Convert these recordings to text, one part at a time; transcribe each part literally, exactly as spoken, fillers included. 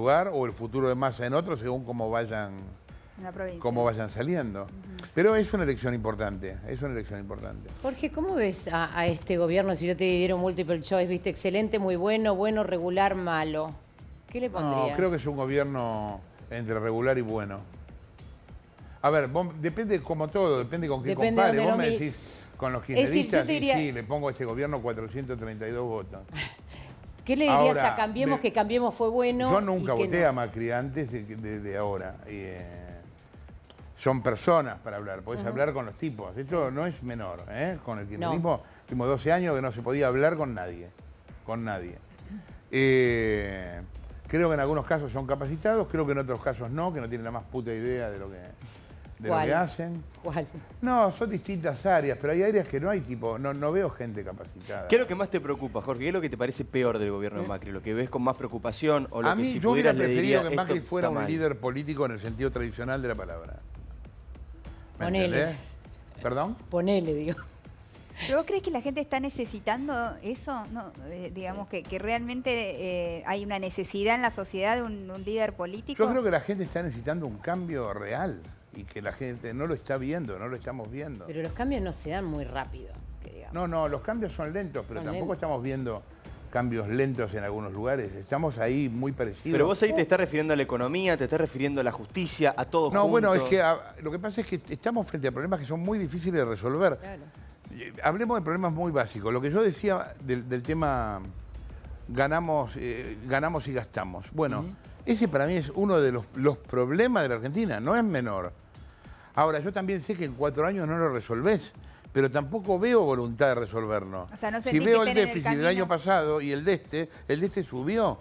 lugar o el futuro de Massa en otro, según cómo vayan, cómo vayan saliendo. Uh-huh. Pero es una elección importante, es una elección importante. Jorge, ¿cómo ves a, a este gobierno si yo te diera un multiple choice? ¿Viste? Excelente, muy bueno, bueno, regular, malo. ¿Qué le pondrías? No, creo que es un gobierno entre regular y bueno. A ver, vos, depende como todo, depende con qué depende compare. Vos me me decís con los kirchneristas, diría... sí, le pongo a este gobierno cuatrocientos treinta y dos votos. ¿Qué le dirías ahora, a Cambiemos, me, que Cambiemos fue bueno? Yo nunca y que voté no? a Macri antes de, de, de ahora. Y, eh, son personas para hablar, podés uh-huh. hablar con los tipos. Esto no es menor, ¿eh? Con el kirchnerismo, no. Tuvimos doce años que no se podía hablar con nadie. Con nadie. Eh, creo que en algunos casos son capacitados, creo que en otros casos no, que no tienen la más puta idea de lo que... de lo que hacen. ¿Cuál? No, son distintas áreas, pero hay áreas que no hay tipo, no, no veo gente capacitada. ¿Qué es lo que más te preocupa, Jorge? ¿Qué es lo que te parece peor del gobierno de Macri? ¿Lo que ves con más preocupación o lo a que mí, si yo hubiera pudieras le preferido dirías, que Macri fuera un mal. líder político en el sentido tradicional de la palabra. ¿Me Ponele. entendés? ¿Perdón? Ponele, digo. ¿Pero vos crees que la gente está necesitando eso? No, eh, digamos que, que realmente eh, hay una necesidad en la sociedad de un, un líder político. Yo creo que la gente está necesitando un cambio real y que la gente no lo está viendo, no lo estamos viendo. Pero los cambios no se dan muy rápido, que digamos. No, no, los cambios son lentos, pero son tampoco lentos. estamos viendo cambios lentos en algunos lugares. Estamos ahí muy parecidos. Pero vos ahí te estás refiriendo a la economía, te estás refiriendo a la justicia, a todo No, junto. bueno, es que a, lo que pasa es que estamos frente a problemas que son muy difíciles de resolver. Claro. Hablemos de problemas muy básicos. Lo que yo decía del, del tema ganamos, eh, ganamos y gastamos. Bueno, uh-huh. ese para mí es uno de los, los problemas de la Argentina, no es menor. Ahora, yo también sé que en cuatro años no lo resolvés, pero tampoco veo voluntad de resolverlo. O sea, no si veo el déficit del año pasado y el de este, el de este subió.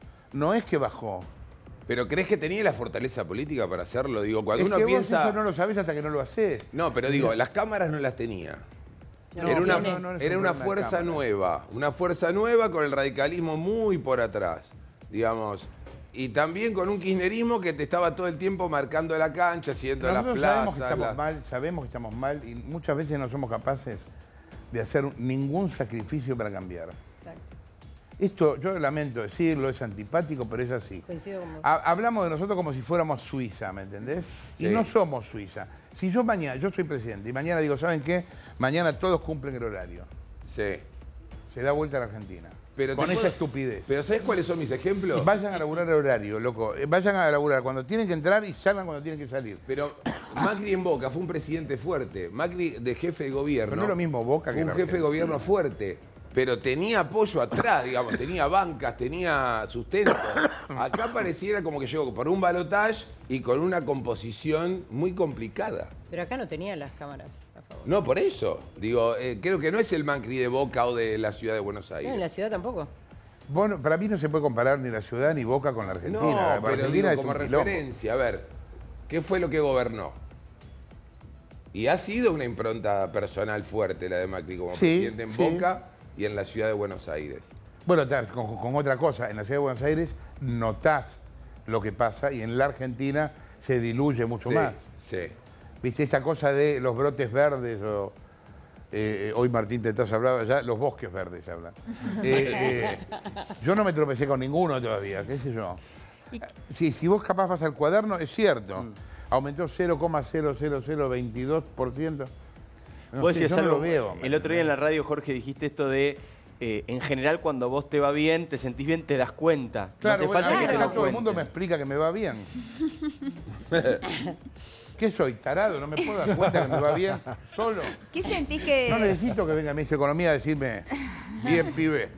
No es que bajó. ¿Pero crees que tenía la fortaleza política para hacerlo? Digo, cuando es uno que piensa... Vos eso no lo sabés hasta que no lo haces. No, pero digo, las cámaras no las tenía. No, era una, no, no, no era una fuerza nueva, una fuerza nueva con el radicalismo muy por atrás, digamos. Y también con un kirchnerismo que te estaba todo el tiempo marcando la cancha, haciendo las plazas. Sabemos que estamos la... mal, sabemos que estamos mal y muchas veces no somos capaces de hacer ningún sacrificio para cambiar. Exacto. Esto, yo lamento decirlo, es antipático, pero es así. Coincido con vos. Hablamos de nosotros como si fuéramos Suiza, ¿me entendés? Sí. Y no somos Suiza. Si yo mañana, yo soy presidente, y mañana digo, ¿saben qué? Mañana todos cumplen el horario. Sí. Se da vuelta a la Argentina. Pero con esa puedo... estupidez. Pero ¿sabés cuáles son mis ejemplos? Vayan a laburar el horario, loco. Vayan a laburar cuando tienen que entrar y salgan cuando tienen que salir. Pero Macri en Boca fue un presidente fuerte. Macri de jefe de gobierno. Pero no es lo mismo Boca fue que un jefe de gobierno fuerte. Pero tenía apoyo atrás, digamos, tenía bancas, tenía sustento. Acá pareciera como que llegó por un balotaje y con una composición muy complicada. Pero acá no tenía las cámaras a favor. No, por eso. Digo, eh, creo que no es el Macri de Boca o de la ciudad de Buenos Aires. No, en la ciudad tampoco. Bueno, para mí no se puede comparar ni la ciudad ni Boca con la Argentina. No, la pero Argentina digo, como referencia, a ver, ¿qué fue lo que gobernó? Y ha sido una impronta personal fuerte la de Macri como sí, presidente en sí. Boca y en la ciudad de Buenos Aires. Bueno, con, con otra cosa, en la ciudad de Buenos Aires notás lo que pasa y en la Argentina se diluye mucho sí, más. Sí. ¿Viste esta cosa de los brotes verdes o... Eh, hoy Martín Tetaz hablaba ya, los bosques verdes hablan. Eh, eh, yo no me tropecé con ninguno todavía, qué sé yo. Sí, si vos capaz vas al cuaderno, es cierto, mm. aumentó cero coma cero cero cero veintidós por ciento. No vos sé, decías yo no algo, lo veo. el otro día en la radio, Jorge, dijiste esto de, eh, en general, cuando vos te va bien, te sentís bien, te das cuenta. Claro, no hace bueno, falta a mí que te acá lo todo el cuenten. mundo me explica que me va bien. ¿Qué soy, tarado? ¿No me puedo dar cuenta que me va bien solo? ¿Qué sentís que...? No necesito que venga mi ministro de Economía a decirme, bien, pibe.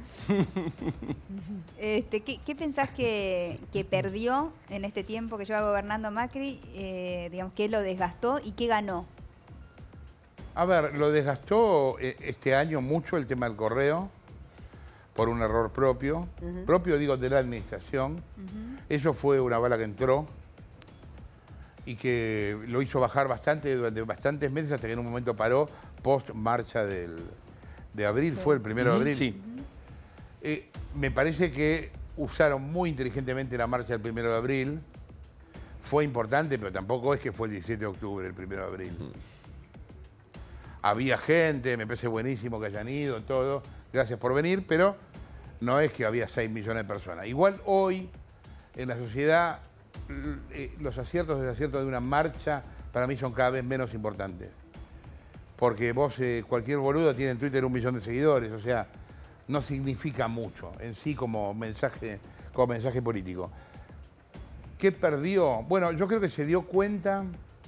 Este, ¿qué, ¿Qué pensás que, que perdió en este tiempo que lleva gobernando Macri? Eh, digamos, ¿qué lo desgastó y qué ganó? A ver, lo desgastó este año mucho el tema del correo, por un error propio. Uh-huh. Propio, digo, de la administración. Uh-huh. Eso fue una bala que entró y que lo hizo bajar bastante durante bastantes meses hasta que en un momento paró, post marcha del, de abril, sí. Fue el primero uh-huh. de abril. Sí. Eh, me parece que usaron muy inteligentemente la marcha del primero de abril. Fue importante, pero tampoco es que fue el diecisiete de octubre, el primero de abril. Uh-huh. Había gente, me parece buenísimo que hayan ido, todo. Gracias por venir, pero no es que había seis millones de personas. Igual hoy en la sociedad eh, los aciertos y desaciertos de una marcha para mí son cada vez menos importantes. Porque vos, eh, cualquier boludo tiene en Twitter un millón de seguidores, o sea, no significa mucho en sí como mensaje, como mensaje político. ¿Qué perdió? Bueno, yo creo que se dio cuenta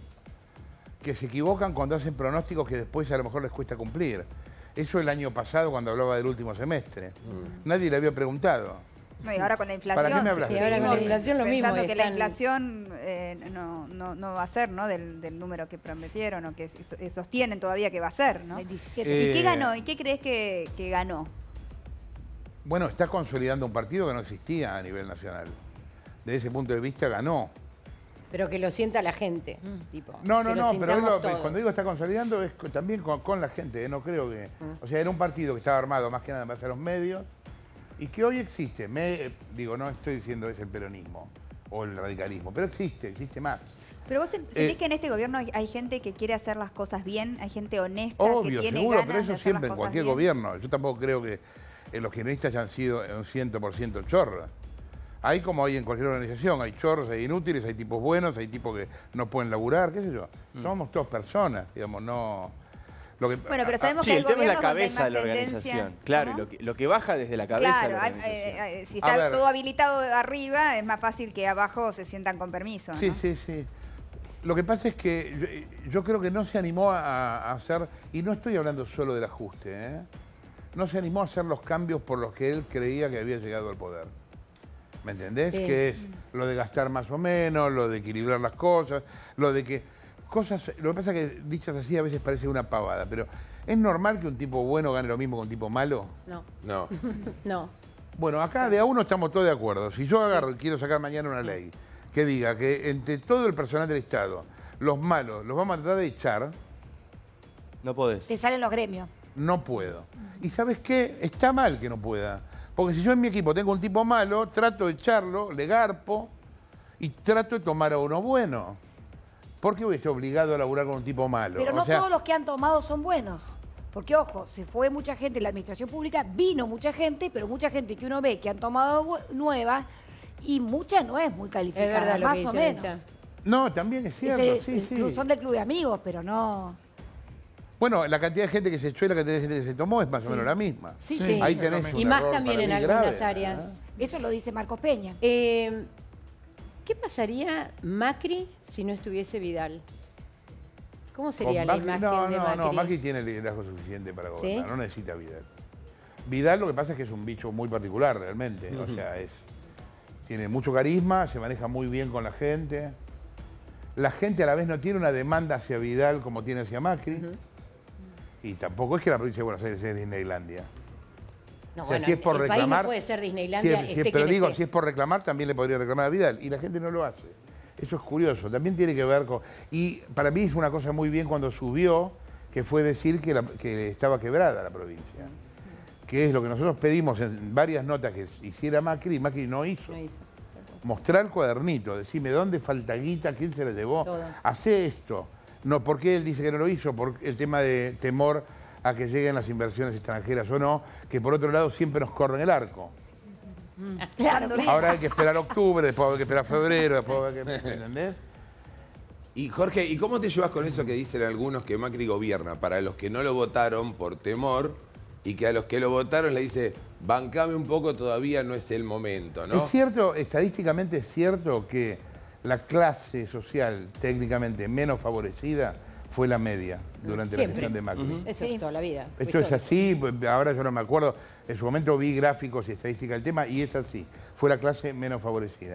que se equivocan cuando hacen pronósticos que después a lo mejor les cuesta cumplir. Eso el año pasado cuando hablaba del último semestre. Mm. Nadie le había preguntado. No, y ahora con la inflación. ¿Para qué me hablas? Y ahora con la inflación lo mismo. Pensando que la están... inflación eh, no, no, no va a ser, ¿no? Del, del número que prometieron o que sostienen todavía que va a ser, ¿no? veintisiete. ¿Y Eh... qué ganó? ¿Y qué crees que, que ganó? Bueno, está consolidando un partido que no existía a nivel nacional. Desde ese punto de vista ganó. Pero que lo sienta la gente. Mm. Tipo, no, no, que no, lo pero lo, todos. cuando digo está consolidando es con, también con, con la gente, ¿eh? No creo que... Mm. O sea, era un partido que estaba armado más que nada en base a los medios y que hoy existe. Me, digo, no estoy diciendo es el peronismo o el radicalismo, pero existe, existe más. Pero vos sentís eh, que en este gobierno hay, hay gente que quiere hacer las cosas bien, hay gente honesta, obvio, que tiene seguro, ganas pero eso de hacer siempre las en cosas cualquier bien. gobierno. Yo tampoco creo que eh, los kirchneristas hayan sido un cien por ciento chorra. Hay como hay en cualquier organización, hay chorros, hay inútiles, hay tipos buenos, hay tipos que no pueden laburar, qué sé yo. Mm. Somos todos personas, digamos, no... Lo que, bueno, pero sabemos sí, que hay el tema es la gobiernos cabeza de la tendencia, organización. Claro, lo que, lo que baja desde la cabeza claro, de la hay, organización. eh, eh, si está todo habilitado de arriba, es más fácil que abajo se sientan con permiso, Sí, ¿no? sí, sí. Lo que pasa es que yo, yo creo que no se animó a, a hacer, y no estoy hablando solo del ajuste, ¿eh? No se animó a hacer los cambios por los que él creía que había llegado al poder. ¿Me entendés? Sí. Que es lo de gastar más o menos, lo de equilibrar las cosas, lo de que cosas... Lo que pasa es que dichas así a veces parece una pavada, pero ¿es normal que un tipo bueno gane lo mismo que un tipo malo? No. No. No. Bueno, acá de a uno estamos todos de acuerdo. Si yo agarro y quiero sacar mañana una ley que diga que entre todo el personal del Estado, los malos los vamos a tratar de echar... No podés. Te salen los gremios. No puedo. ¿Y sabes qué? Está mal que no pueda. Porque si yo en mi equipo tengo un tipo malo, trato de echarlo, le garpo y trato de tomar a uno bueno. ¿Por qué voy a estar obligado a laburar con un tipo malo? Pero o no sea, todos los que han tomado son buenos. Porque, ojo, se fue mucha gente en la administración pública, vino mucha gente, pero mucha gente que uno ve que han tomado nueva y mucha no es muy calificada, Es verdad lo más que o dice menos. Mecha. No, también es cierto, Ese, sí, sí. Son del club de amigos, pero no... Bueno, la cantidad de gente que se echó y la cantidad de gente que se tomó es más o menos la misma. Sí, sí. Ahí tenés un Y más error también para en mí algunas grave, áreas. ¿eh? Eso lo dice Marcos Peña. Eh, ¿Qué pasaría Macri si no estuviese Vidal? ¿Cómo sería Con la Macri- imagen no, de no, Macri? No, Macri tiene el liderazgo suficiente para gobernar, ¿Sí? no necesita Vidal. Vidal lo que pasa es que es un bicho muy particular realmente, o sea, es, tiene mucho carisma, se maneja muy bien con la gente. La gente a la vez no tiene una demanda hacia Vidal como tiene hacia Macri. Uh-huh. Y tampoco es que la provincia de Buenos Aires sea Disneylandia. No, o sea, bueno, si es por el reclamar, país no puede ser Disneylandia, si es, si esté es, pero quien digo, esté. si es por reclamar, también le podría reclamar a Vidal. Y la gente no lo hace. Eso es curioso. También tiene que ver con... Y para mí hizo una cosa muy bien cuando subió, que fue decir que, la, que estaba quebrada la provincia. Que es lo que nosotros pedimos en varias notas que hiciera Macri, y Macri no hizo. No hizo. Mostrar el cuadernito, decime dónde falta guita, quién se la llevó. Todo. Hacé esto. No, ¿por qué él dice que no lo hizo? Por el tema de temor a que lleguen las inversiones extranjeras o no, que por otro lado siempre nos corren el arco. Claro, Ahora hay que esperar octubre, después hay que esperar febrero, después hay que... ¿Entendés? Y Jorge, ¿y cómo te llevas con eso que dicen algunos que Macri gobierna? Para los que no lo votaron por temor y que a los que lo votaron le dice, bancame un poco, todavía no es el momento, ¿no? Es cierto, estadísticamente es cierto que la clase social técnicamente menos favorecida fue la media durante Siempre. la gestión de Macri. Uh-huh. Eso es toda la vida. Esto es así, ahora yo no me acuerdo, en su momento vi gráficos y estadística del tema y es así, fue la clase menos favorecida.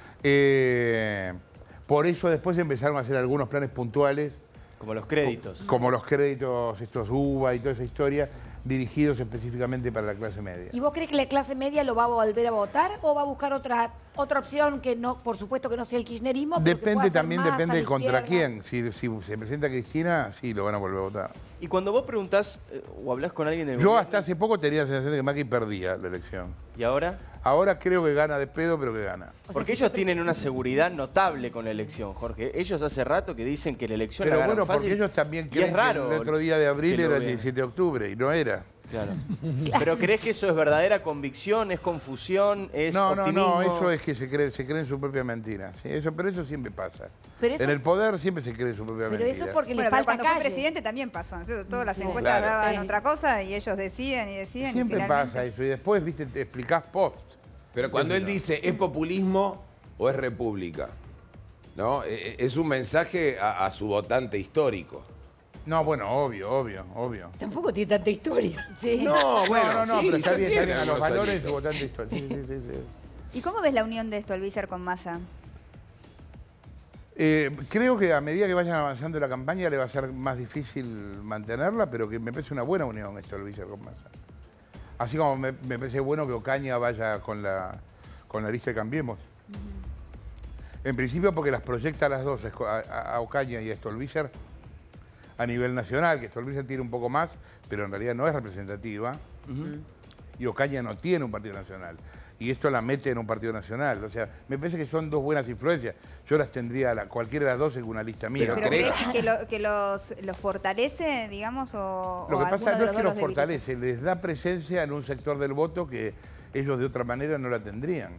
Eh, por eso después empezaron a hacer algunos planes puntuales. Como los créditos. Como los créditos, estos U B A y toda esa historia, dirigidos específicamente para la clase media. ¿Y vos crees que la clase media lo va a volver a votar o va a buscar otra otra opción que no, por supuesto que no sea el kirchnerismo? pero que pueda Depende ser también, más a depende la contra izquierda? quién. Si, si se presenta Cristina, sí, lo van a volver a votar. Y cuando vos preguntás eh, o hablás con alguien de Yo hasta hace poco tenía la sensación de que Macri perdía la elección. ¿Y ahora? Ahora creo que gana de pedo, pero que gana. O sea, Porque si ellos se tienen una seguridad notable con la elección, Jorge. Ellos hace rato que dicen que la elección Pero la ganan bueno, fácil. porque ellos también Y creen es raro que el otro día de abril que lo era el vean. diecisiete de octubre y no era. Claro. ¿Pero crees que eso es verdadera convicción, es confusión, es No, optimismo? no, no, eso es que se cree, se cree en su propia mentira. ¿sí? Eso, pero eso siempre pasa. Pero eso- en el poder siempre se cree en su propia Pero mentira. eso es porque Bueno, le pero falta cuando fue calle. presidente también pasó. ¿no? Todas las Sí. encuestas Claro. daban Sí. otra cosa y ellos decían y decían. Siempre y finalmente... pasa eso. Y después, viste, te explicás post. Pero cuando él dice, ¿es populismo o es república? ¿No? E- e- Es un mensaje a, a su votante histórico. No, bueno, obvio, obvio, obvio. Tampoco tiene tanta historia. Sí. No, bueno, no, no, sí, pero está ya bien, está tiene bien. A los algunos valores de añitos. su votante histórico. Sí, sí, sí, sí. ¿Y cómo ves la unión de esto, Stolbizer con Massa? Eh, creo que a medida que vayan avanzando la campaña le va a ser más difícil mantenerla, pero que me parece una buena unión esto del Stolbizer con Massa. Así como me, me parece bueno que Ocaña vaya con la, con la lista de Cambiemos. En principio porque las proyecta a las dos, a, a Ocaña y a Stolbizer, a nivel nacional, que Stolbizer tiene un poco más, pero en realidad no es representativa. Y Ocaña no tiene un partido nacional. Y esto la mete en un partido nacional. O sea, me parece que son dos buenas influencias. Yo las tendría, la, cualquiera de las dos en una lista mía. Pero ¿Pero cree- crees que, lo- que los, los fortalece, digamos, o Lo o que alguno pasa de no es dos que los los debilita? fortalece, les da presencia en un sector del voto que ellos de otra manera no la tendrían.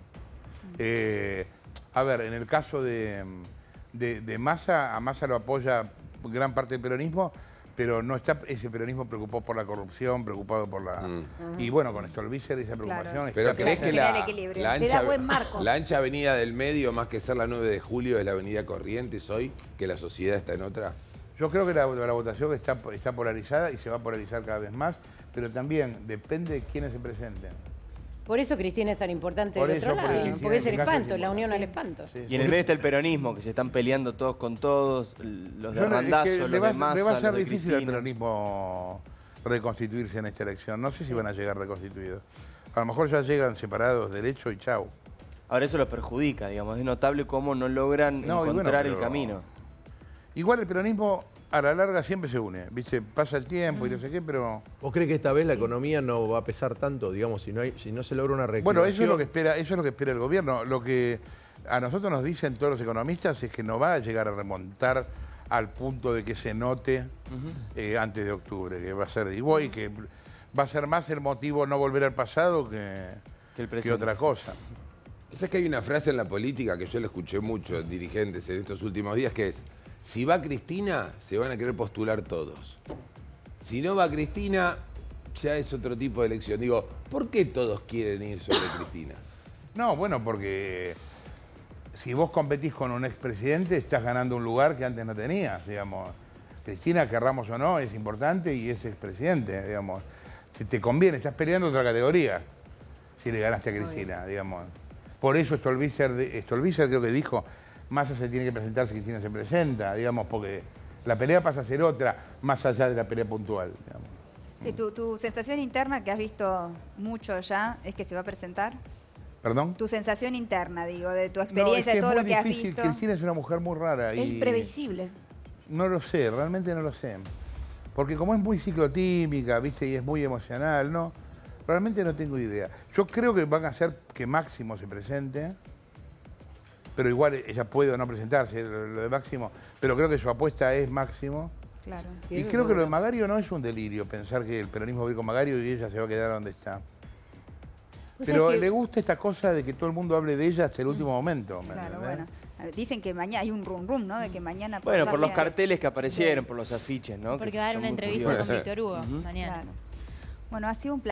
Eh, a ver, en el caso de, de, de Massa, a Massa lo apoya gran parte del peronismo, pero no está ese peronismo preocupado por la corrupción, preocupado por la... Y bueno, con Stolbizer esa preocupación Claro. está Pero presente. ¿crees que Genera el la, equilibrio. la Le da ancha, buen marco. la ancha avenida del medio, más que ser la nueve de julio, es la avenida Corrientes hoy, que la sociedad está en otra? Yo creo que la, la votación está, está polarizada y se va a polarizar cada vez más, pero también depende de quiénes se presenten. Por eso Cristina es tan importante Por del eso, otro porque lado, Cristina porque es en el este caso espanto, es la unión al importante. espanto. Sí, Y en el medio está el peronismo, que se están peleando todos con todos, los de Yo no- es Randazzo, que los le va, de Massa, le va a los ser de difícil al Cristina. peronismo reconstituirse en esta elección. No sé si van a llegar reconstituidos. A lo mejor ya llegan separados derecho y chau. Ahora eso los perjudica, digamos. Es notable cómo no logran No, y bueno, encontrar el pero- camino. Igual el peronismo a la larga siempre se une. ¿Viste? Pasa el tiempo y no sé qué, pero... ¿Vos crees que esta vez la economía no va a pesar tanto, digamos, si no, hay, si no se logra una reactivación? Bueno, eso es lo que espera, eso es lo que espera el gobierno. Lo que a nosotros nos dicen todos los economistas es que no va a llegar a remontar al punto de que se note eh, antes de octubre, que va a ser igual y que va a ser más el motivo no volver al pasado que, Que el que presente. otra cosa. ¿Sabes que hay una frase en la política que yo la escuché mucho en dirigentes en estos últimos días que es, si va Cristina, se van a querer postular todos. Si no va Cristina, ya es otro tipo de elección. Digo, ¿por qué todos quieren ir sobre Cristina? No, bueno, porque si vos competís con un expresidente, estás ganando un lugar que antes no tenías, digamos. Cristina, querramos o no, es importante y es expresidente, digamos. Si te conviene, estás peleando otra categoría si le ganaste a Cristina, digamos. Por eso Stolbizer, de- Stolbizer creo que dijo, Massa se tiene que presentar si Cristina se presenta, digamos, porque la pelea pasa a ser otra, más allá de la pelea puntual, digamos. ¿Y tu, tu sensación interna, que has visto mucho ya, es que se va a presentar? ¿Perdón? Tu sensación interna, digo, de tu No, es experiencia, que de es todo muy lo que has difícil. visto. Cristina es una mujer muy rara. Es y imprevisible. No lo sé, realmente no lo sé. Porque como es muy ciclotímica, ¿viste? Y es muy emocional, ¿no? Realmente no tengo idea. Yo creo que van a hacer que Máximo se presente, pero igual ella puede o no presentarse, lo, lo de Máximo, pero creo que su apuesta es Máximo. Claro. Sí, Y eso creo que lo de seguro. Magario no es un delirio, pensar que el peronismo va a ir con Magario y ella se va a quedar donde está. Vos Pero sabés que- le gusta esta cosa de que todo el mundo hable de ella hasta el último momento. ¿me Claro, entendés? bueno. A ver, dicen que mañana hay un rum rum, ¿no? De que mañana... Bueno, por los pasaje- carteles que aparecieron, por los afiches, ¿no? Porque Que va a dar son una muy entrevista curiosos. con Víctor Hugo mañana. Claro. Bueno, ha sido un placer.